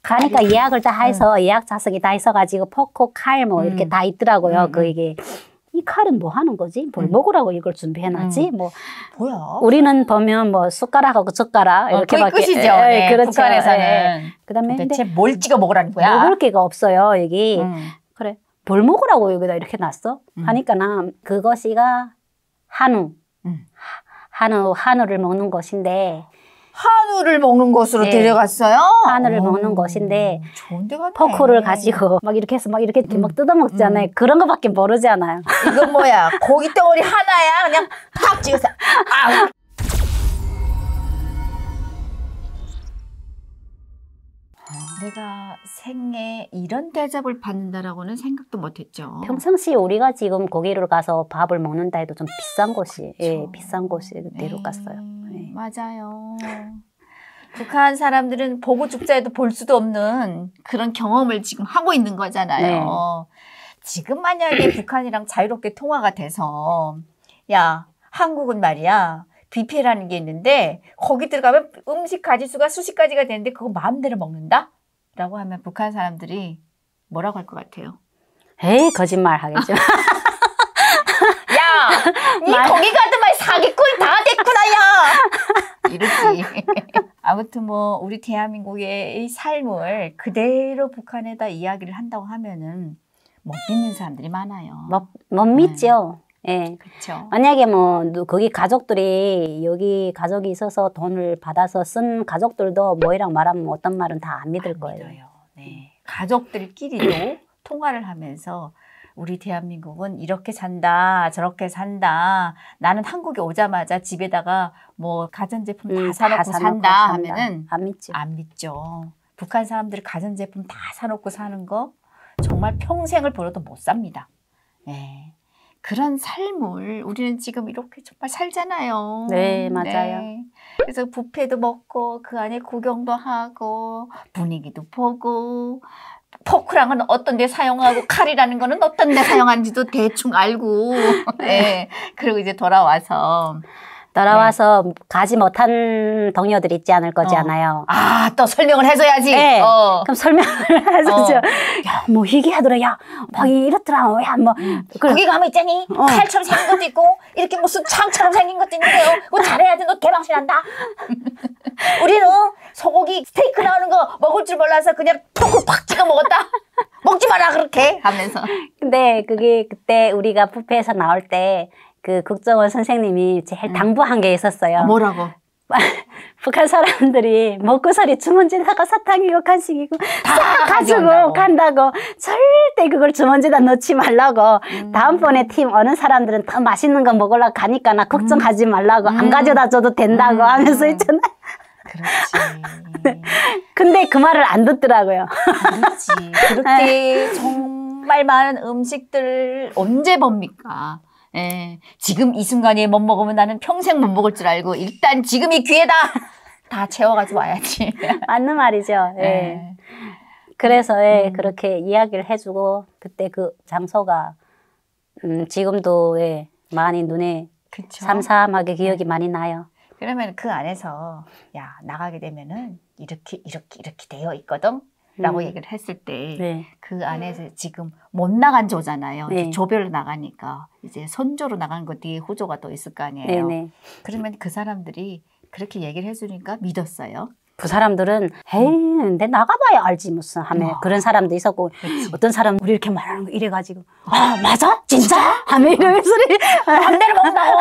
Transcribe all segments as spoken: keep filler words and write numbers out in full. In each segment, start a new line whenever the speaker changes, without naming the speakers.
가니까 예약을 다 해서 응. 예약 좌석이 다 있어가지고 포크, 칼 뭐 음. 이렇게 다 있더라고요. 음. 그 이게 이 칼은 뭐 하는 거지? 뭘 음. 먹으라고 이걸 준비해놨지? 음. 뭐
뭐야?
우리는 보면 뭐 숟가락하고 젓가락
어,
이렇게밖에
끝이죠. 네,
그렇죠.
북한에서는
예. 그다음에
도대체 뭘 찍어 먹으라는 거야?
먹을 게가 없어요 여기.
음.
그래 뭘 먹으라고 여기다 이렇게 놨어? 음. 하니까 나 그것이가 한우. 음. 한우 한우를 먹는 곳인데.
한우를 먹는 곳으로 네. 데려갔어요?
한우를
오,
먹는 곳인데
좋은 데 갔네.
포크를 가지고 막 이렇게 해서 막 이렇게, 이렇게 음. 막 뜯어먹잖아요. 음. 그런 거밖에 모르잖아요.
이건 뭐야? 고기 덩어리 하나야? 그냥 팍 찍어서 아. 내가 생애 이런 대접을 받는다라고는 생각도 못했죠.
평상시에 우리가 지금 거기를 가서 밥을 먹는다 해도 좀 비싼 곳이, 예, 비싼 곳에 데려갔어요. 네.
맞아요. 북한 사람들은 보고 죽자 해도 볼 수도 없는 그런 경험을 지금 하고 있는 거잖아요. 네. 지금 만약에 북한이랑 자유롭게 통화가 돼서 야, 한국은 말이야. 뷔페라는 게 있는데 거기 들어가면 음식 가지수가 수십 가지가 되는데 그거 마음대로 먹는다? 라고 하면 북한 사람들이 뭐라고 할 것 같아요?
에이, 거짓말 하겠죠.
야, 니 거기 가더만 사기꾼 다 됐구나, 야! 이러지. 아무튼 뭐 우리 대한민국의 이 삶을 그대로 북한에다 이야기를 한다고 하면은 못 믿는 사람들이 많아요.
못, 못 믿죠. 예. 네.
그렇죠.
만약에 뭐 거기 가족들이 여기 가족이 있어서 돈을 받아서 쓴 가족들도 뭐이랑 말하면 어떤 말은 다 안 믿을 안 거예요.
믿어요. 네. 가족들끼리도 통화를 하면서 우리 대한민국은 이렇게 산다, 저렇게 산다. 나는 한국에 오자마자 집에다가 뭐 가전제품 음, 다 사놓고 다 산다 하면은
안 믿죠.
안 믿죠. 북한 사람들이 가전제품 다 사놓고 사는 거 정말 평생을 벌어도 못 삽니다. 네. 그런 삶을 우리는 지금 이렇게 정말 살잖아요.
네, 맞아요.
네. 그래서 뷔페도 먹고 그 안에 구경도 하고 분위기도 보고 포크랑은 어떤 데 사용하고 칼이라는 거는 어떤 데 사용하는지도 대충 알고 네. 그리고 이제 돌아와서
돌아와서 네. 가지 못한 동료들 있지 않을 거잖아요.
어. 아, 또 설명을 해줘야지.
네. 어. 그럼 설명을 해주죠.
어.
야, 뭐 희귀하더라. 야, 막 이렇더라. 야, 뭐.
음. 거기 가면 있잖니. 어. 칼처럼 생긴 것도 있고, 이렇게 무슨 창처럼 생긴 것도 있는데요. 그거 잘해야지. 너 개방신 한다. 우리는 소고기 스테이크 나오는 거 먹을 줄 몰라서 그냥 톡을 팍 찍어 먹었다. 먹지 마라, 그렇게 하면서.
근데 그게 그때 우리가 뷔페에서 나올 때 그 국정원 선생님이 제일 당부한 게 있었어요.
아, 뭐라고?
북한 사람들이 먹고서리 주머니에다가 사탕이고 간식이고 싹 가지고 간다고. 절대 그걸 주머니에다 넣지 말라고. 음. 다음번에 팀 어느 사람들은 더 맛있는 거 먹으려고 가니까 나 걱정하지 말라고. 음. 안 가져다 줘도 된다고 음. 하면서 있잖아요.
그렇지.
근데 그 말을 안 듣더라고요.
안 듣지. 그렇게 정말 많은 음식들을 언제 봅니까? 예, 지금 이 순간에 못 먹으면 나는 평생 못 먹을 줄 알고 일단 지금이 기회다. 다 채워가지고 와야지.
맞는 말이죠. 예. 예. 그래서 예, 음. 그렇게 이야기를 해주고 그때 그 장소가 음, 지금도 예, 많이 눈에 그쵸? 삼삼하게 기억이 네. 많이 나요.
그러면 그 안에서 야 나가게 되면은 이렇게 이렇게 이렇게 되어 있거든. 라고 음. 얘기를 했을 때 그 네. 안에서 지금 못 나간 조잖아요. 네. 이제 조별로 나가니까 이제 선조로 나가는 것 뒤에 후조가 또 있을 거 아니에요. 네네. 그러면 그 사람들이 그렇게 얘기를 해주니까 믿었어요.
그 사람들은 에이 근데 나가봐야 알지 무슨 하면 어. 그런 사람도 있었고 그치. 어떤 사람은 우리 이렇게 말하는 거 이래가지고 아 맞아? 진짜? 하면 이런 소리
한 대를 먹는다고?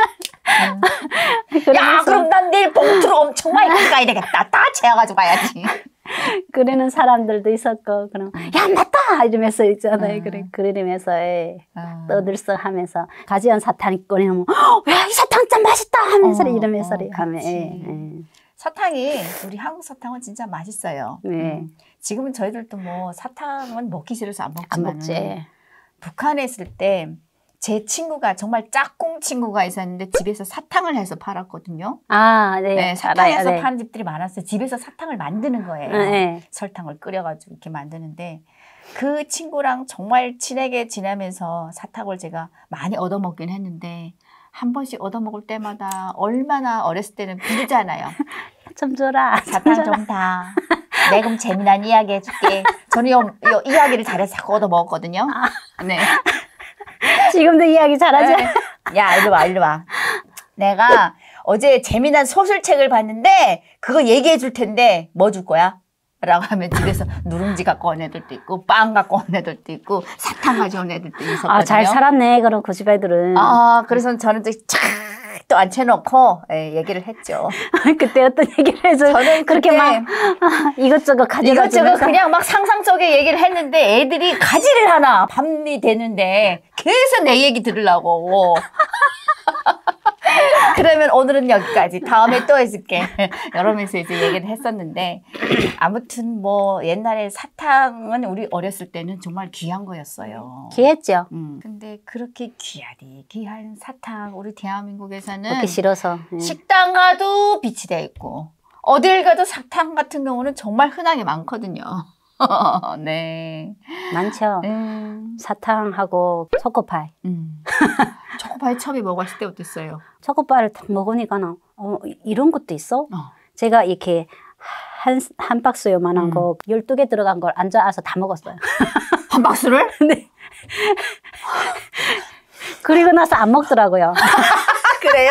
음. 야 그럼 난 내일 봉투로 엄청 많이 가야 되겠다. 다 채워가지고 가야지.
그러는 사람들도 있었고 그럼 야 맞다 이러면서 있잖아요. 음. 그래 그러면서 음. 떠들썩하면서 가지온 사탕 꺼내면 야 이 사탕 참 맛있다 하면서 어, 이러면서 어, 하면 예, 예.
사탕이 우리 한국 사탕은 진짜 맛있어요. 네. 음. 지금은 저희들도 뭐 사탕은 먹기 싫어서 안 먹지만
안 먹지.
북한에 있을 때 제 친구가 정말 짝꿍 친구가 있었는데 집에서 사탕을 해서 팔았거든요.
아, 네.
네 사탕해서 네. 파는 집들이 많았어요. 집에서 사탕을 만드는 거예요. 네. 설탕을 끓여가지고 이렇게 만드는데 그 친구랑 정말 친하게 지내면서 사탕을 제가 많이 얻어먹긴 했는데 한 번씩 얻어먹을 때마다 얼마나 어렸을 때는 비리잖아요.
좀 줘라.
사탕 좀 다. 내 그럼 재미난 이야기 해줄게. 저는 요, 요 이야기를 잘해서 자꾸 얻어 먹었거든요. 네.
지금도 이야기 잘하죠?
네. 야, 이리 와, 이리 와. 내가 어제 재미난 소설책을 봤는데 그거 얘기해 줄 텐데 뭐 줄 거야? 라고 하면 집에서 누룽지 갖고 온 애들도 있고 빵 갖고 온 애들도 있고 사탕 가져온 애들도 있었거든요.
아, 잘 살았네. 그럼 그 집 애들은.
아, 그래서 저는 또 앉혀놓고 예, 얘기를 했죠.
그때 어떤 얘기를 해서
저는
그렇게
그때
막 이것저것 가져다
이것저것
주면서.
그냥 막 상상 속에 얘기를 했는데 애들이 가지를 하나 밤이 되는데 계속 내 얘기 들으려고. 그러면 오늘은 여기까지. 다음에 또 해줄게. 이러면서 이제 얘기를 했었는데 아무튼 뭐 옛날에 사탕은 우리 어렸을 때는 정말 귀한 거였어요.
귀했죠.
음. 근데 그렇게 귀하디 귀한 사탕 우리 대한민국에서는
먹기 싫어서. 예.
식당 가도 비치돼 있고 어딜 가도 사탕 같은 경우는 정말 흔하게 많거든요. 네.
많죠.
음.
사탕하고 초코파이.
음. 초코파이 처음에 먹었을 때 어땠어요?
초코파이를 딱 먹으니까 어, 이런 것도 있어?
어.
제가 이렇게 한, 한 박스 요만한
음.
거 열두 개 들어간 걸 앉아서 다 먹었어요.
한 박스를?
네. 그리고 나서 안 먹더라고요.
그래요?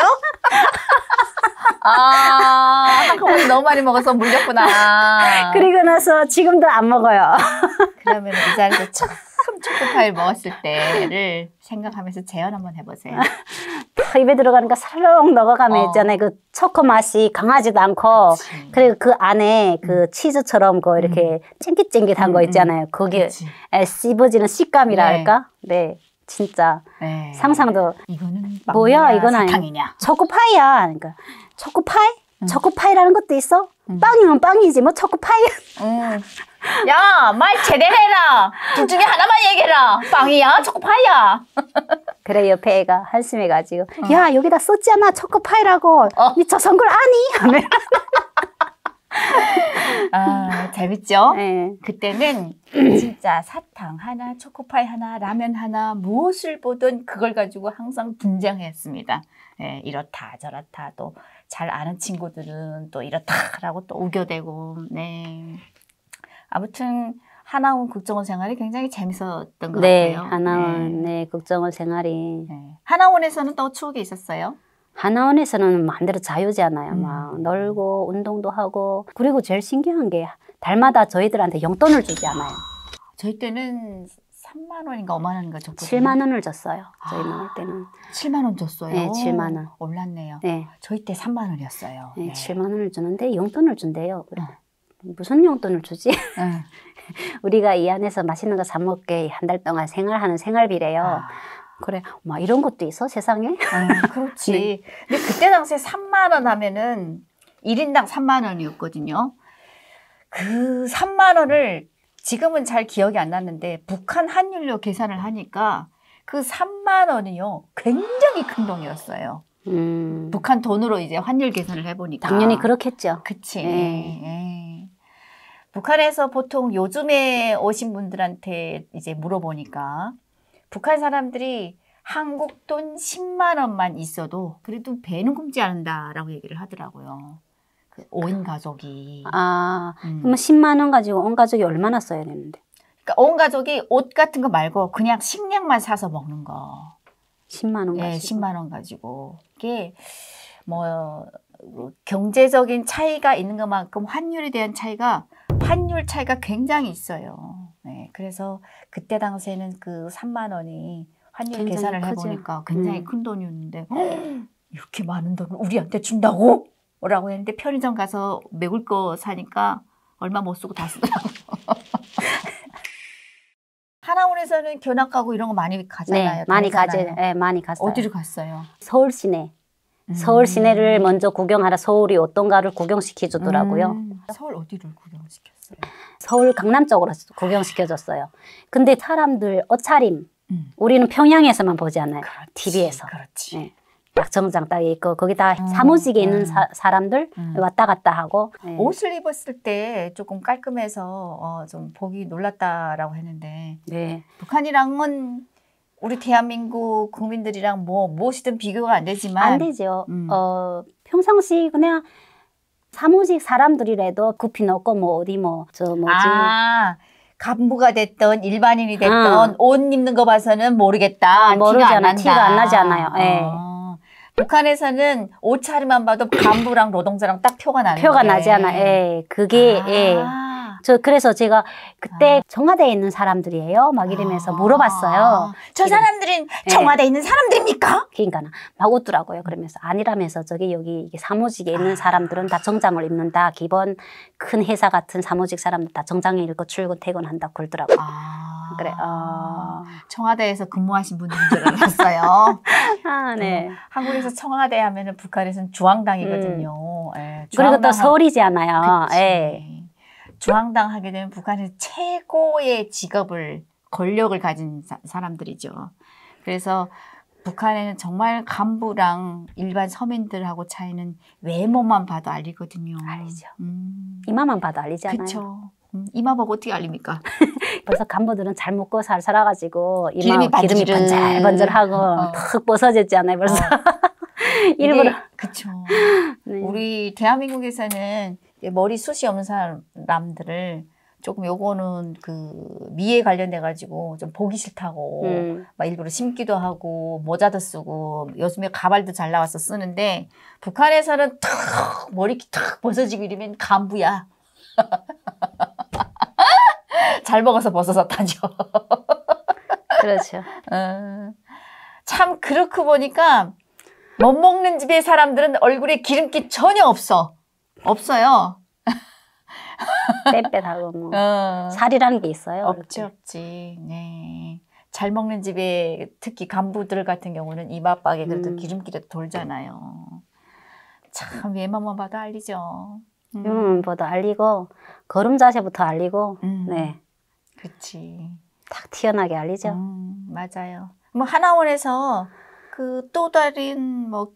아, 한꺼번에 너무 많이 먹어서 물렸구나.
그리고 나서 지금도 안 먹어요.
그러면 이 자리에서 처음 초코파이를 먹었을 때를 생각하면서 재현 한번 해보세요.
탁 입에 들어가니까 살롱 녹아가면
어.
있잖아요. 그 초코 맛이 강하지도 않고,
그치.
그리고 그 안에 그 치즈처럼 그 이렇게 찡깃찡깃한
음,
거
음.
있잖아요. 그게
그치.
에, 씹어지는 식감이라
네.
할까? 네. 진짜
네.
상상도.
이거는
뭐야,
빵이냐,
이건 아니야.
사탕이냐.
초코파이야. 그러니까 초코파이?
음.
초코파이라는 것도 있어?
음.
빵이면 빵이지 뭐 초코파이야.
음. 야, 말 제대로 해라. 둘 중에 하나만 얘기해라. 빵이야, 초코파이야.
그래 옆에 애가 한심해가지고
어.
야 여기다 썼잖아 초코파이라고.
어.
니 저 선 걸 아니? 하면
아, 재밌죠?
네.
그때는 진짜 사탕 하나, 초코파이 하나, 라면 하나, 무엇을 보든 그걸 가지고 항상 분장했습니다. 예, 이렇다 저렇다 또 잘 아는 친구들은 또 이렇다라고 또 우겨대고, 네. 아무튼 하나원 국정원 생활이 굉장히 재밌었던 것
네,
같아요.
하나원
네.
네, 국정원 생활이
네. 하나원에서는 또 추억이 있었어요?
하나원에서는 마음대로 자유잖아요.
음.
막 놀고 운동도 하고 그리고 제일 신기한 게 달마다 저희들한테 용돈을 주지 않아요.
저희 때는 삼만 원인가 오만 원인가 줬거든요.
칠만 원을 줬어요. 저희
아.
나올 때는.
칠만 원 줬어요?
네, 칠만 원.
올랐네요.
네,
저희 때 삼만 원이었어요.
네,
네.
칠만 원을 주는데 용돈을 준대요. 그래.
어.
무슨 용돈을 주지?
응.
우리가 이 안에서 맛있는 거 사 먹게 한 달 동안 생활하는 생활비래요.
아.
그래, 막 이런 것도 있어 세상에?
아, 그렇지.
네.
근데 그때 당시에 삼만 원 하면은 일 인당 삼만 원이었거든요. 그 삼만 원을 지금은 잘 기억이 안 났는데 북한 환율로 계산을 하니까 그 삼만 원이요. 굉장히 큰 돈이었어요.
음,
북한 돈으로 이제 환율 계산을 해보니까.
당연히 그렇겠죠.
그치.
네.
예. 북한에서 보통 요즘에 오신 분들한테 이제 물어보니까 북한 사람들이 한국 돈 십만 원만 있어도 그래도 배는 굶지 않는다라고 얘기를 하더라고요. 그 오 인 가족이.
아,
음.
그러면 십만 원 가지고 온 가족이 얼마나 써야 되는데?
그러니까 온 가족이 옷 같은 거 말고 그냥 식량만 사서 먹는 거.
십만 원
예,
가지고.
십만 원 가지고. 이게 뭐 경제적인 차이가 있는 것만큼 환율에 대한 차이가 환율 차이가 굉장히 있어요. 네, 그래서 그때 당시에는 그 삼만 원이 환율
굉장히
계산을
크죠.
해보니까 굉장히
음.
큰 돈이었는데 이렇게 많은 돈을 우리한테 준다고? 라고 했는데 편의점 가서 먹을 거 사니까 얼마 못 쓰고 다 쓰더라고요. 하나원에서는 견학 가고 이런 거 많이 가잖아요.
네, 많이 가지,
다니잖아요.
네, 많이 갔어요.
어디로 갔어요?
서울 시내.
음.
서울 시내를 먼저 구경하라 서울이 어떤가를 구경시켜 주더라고요.
음. 서울 어디를 구경시켰어요?
서울 강남 쪽으로 구경시켜 줬어요. 근데 사람들 옷차림
음.
우리는 평양에서만 보지 않아요.
그렇지,
티비에서.
그렇지.
네. 딱 정장 딱 있고 거기다
음,
사무직에 있는
음.
사, 사람들
음.
왔다 갔다 하고 네.
옷을 입었을 때 조금 깔끔해서 어, 좀 보기 놀랐다라고 했는데
네.
북한이랑은 우리 대한민국 국민들이랑 뭐 무엇이든 비교가 안 되지만
안 되죠.
음.
어, 평상시 그냥 사무직 사람들이라도 구피 넣고 뭐 어디 뭐 저 뭐지
아, 간부가 됐던 일반인이 됐던
어.
옷 입는 거 봐서는 모르겠다.
아, 모르잖아.
티가 안 난다.
티가 안 나지 않아요. 예.
어. 북한에서는 옷차림만 봐도 간부랑 노동자랑 딱 표가 나는
표가
거네.
나지 않아. 예. 그게
아.
예. 저 그래서 제가 그때
아.
청와대에 있는 사람들이에요. 막 이러면서 물어봤어요.
저 사람들은 청와대에 있는 사람들입니까?
그러니까 막 웃더라고요. 그러면서 아니라면서 저기 여기 이게 사무직에 있는
아.
사람들은 다 정장을 입는다. 기본 큰 회사 같은 사무직 사람들 다 정장에 입고 출근 퇴근한다 그러더라고요.
아.
그래. 어.
청와대에서 근무하신 분들인 줄 알았어요.
아, 네.
어, 한국에서 청와대 하면은 북한에서는 주황당이거든요. 음. 예,
그리고 또
주황당-
서울이잖아요.
그치.
예.
주황당 하게 되면 북한에서 최고의 직업을 권력을 가진 사, 사람들이죠. 그래서 북한에는 정말 간부랑 일반 서민들하고 차이는 외모만 봐도 알리거든요.
알리죠.
음.
이마만 봐도 알리잖아요.
그렇죠. 음, 이마 보고 어떻게 알립니까?
벌써 간부들은 잘 먹고 살 살아가지고 이마
기름이
기름이
반지름.
번질번질하고
어.
탁 벗어졌잖아요. 벌써 일부러.
그렇죠.
네.
우리 대한민국에서는 머리 숱이 없는 사람들을 조금 요거는 그 미에 관련돼 가지고 좀 보기 싫다고
음.
막 일부러 심기도 하고 모자도 쓰고 요즘에 가발도 잘 나와서 쓰는데 북한에서는 탁 머리 탁 벗어지고 이러면 간부야. 잘 먹어서 벗어서 타죠.
그렇죠.
어, 참 그렇고 보니까 못 먹는 집의 사람들은 얼굴에 기름기 전혀 없어. 없어요.
빽빽하고 뭐
어.
살이라는 게 있어요.
없지
이렇게.
없지. 네. 잘 먹는 집에 특히 간부들 같은 경우는 이마박에 그래도
음.
기름기라도 돌잖아요. 참 외모만 봐도 알리죠. 음.
이마만보다 알리고 걸음 자세부터 알리고
음.
네.
그치.
탁 튀어나게 알리죠.
음, 맞아요. 뭐 하나원에서 그 또 다른 뭐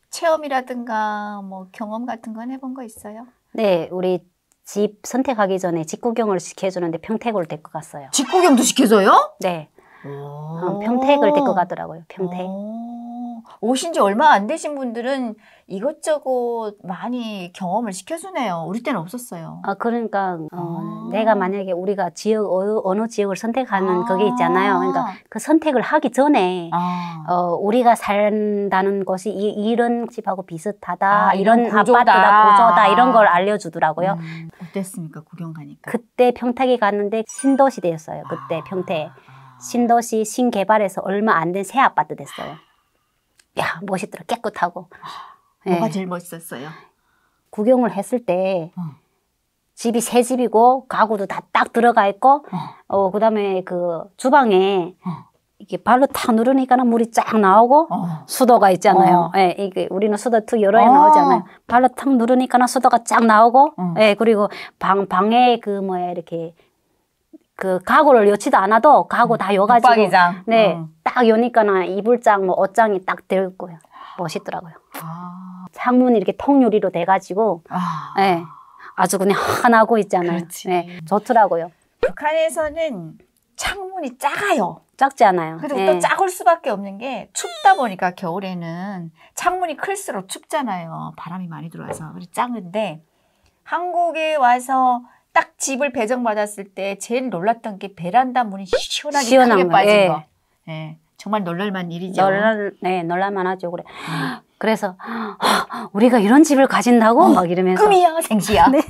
체험이라든가 뭐 경험 같은 건 해본 거 있어요?
네, 우리 집 선택하기 전에 집 구경을 시켜주는데 평택을 데리고 갔어요.
직구경도 시켜줘요?
네, 어, 평택을 데리고 가더라고요. 평택.
오, 오신 지 얼마 안 되신 분들은 이것저것 많이 경험을 시켜주네요. 우리 때는 없었어요.
아, 그러니까 어,
아.
내가 만약에 우리가 지역 어느, 어느 지역을 선택하는
아.
그게 있잖아요. 그러니까 그 선택을 하기 전에
아.
어, 우리가 산다는 곳이 이, 이런 집하고 비슷하다,
아, 이런
이런
구조다.
아파트다, 구조다 이런 걸 알려주더라고요.
음, 어땠습니까? 구경 가니까.
그때 평택에 갔는데 신도시대였어요. 그때
아.
평택. 신도시 신개발해서 얼마 안 된 새 아파트 됐어요. 야, 멋있더라. 깨끗하고.
뭐가
예.
제일 멋있었어요?
구경을 했을 때
어.
집이 새 집이고 가구도 다 딱 들어가 있고
어.
어 그다음에 그 주방에
어.
이게 발로 탁 누르니까 물이 쫙 나오고
어.
수도가 있잖아요.
어.
예, 이게 우리는 수도 툭 여러 개
어.
나오잖아요. 발로 탁 누르니까 수도가 쫙 나오고
어.
예, 그리고 방 방에 그 뭐야 이렇게 그 가구를 여치도 않아도 가구 다 여가지고
붙박이장.
네,
어.
딱 여니까나 이불장 뭐 옷장이 딱 들고요. 멋있더라고요.
아.
창문이 이렇게 통유리로 돼가지고
아.
네, 아주 그냥 환하고 있잖아요.
그렇지.
네, 좋더라고요.
북한에서는 창문이 작아요.
작지 않아요.
그리고
네.
또 작을 수밖에 없는 게 춥다 보니까 겨울에는 창문이 클수록 춥잖아요. 바람이 많이 들어와서. 그래서 작은데 한국에 와서 딱 집을 배정받았을 때 제일 놀랐던 게 베란다 문이 시원하게
시원한
크게
거,
빠진
예.
거. 예. 정말 놀랄만 일이죠.
놀랄, 네, 놀랄만 하죠. 그래. 그래서 아, 우리가 이런 집을 가진다고 막 이러면서
꿈이야, 생시야.
네.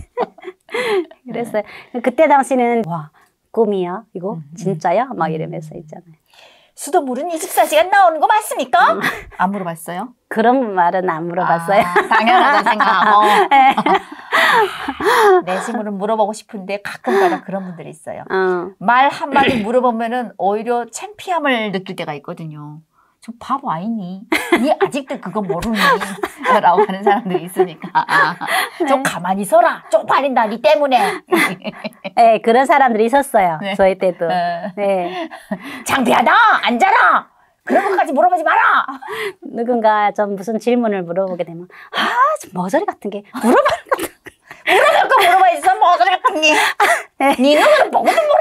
그랬어요. 그때 당시는 와 꿈이야 이거
음,
진짜야 막
음.
이러면서 있잖아요.
수돗물은 이십사 시간 나오는 거 맞습니까? 안 물어봤어요?
그런 말은 안 물어봤어요.
아, 당연하다 생각하고.
네.
내 친구는 물어보고 싶은데 가끔가다 그런 분들이 있어요.
어.
말 한마디 물어보면은 오히려 창피함을 느낄 때가 있거든요. 저 바보 아니니? 니 아직도 그거 모르니? 라고 하는 사람들이 있으니까. 아, 좀 가만히 서라. 쪽팔린다. 니 때문에.
네, 그런 사람들이 있었어요.
네.
저희 때도.
어.
네.
창피하다. 앉아라. 그런 것까지 물어보지 마라.
누군가 좀 무슨 질문을 물어보게 되면 아, 좀 머저리 같은 게 물어봐.
물어볼 거 물어봐야지. 모서리 같은 니. 니 눈으로 보고도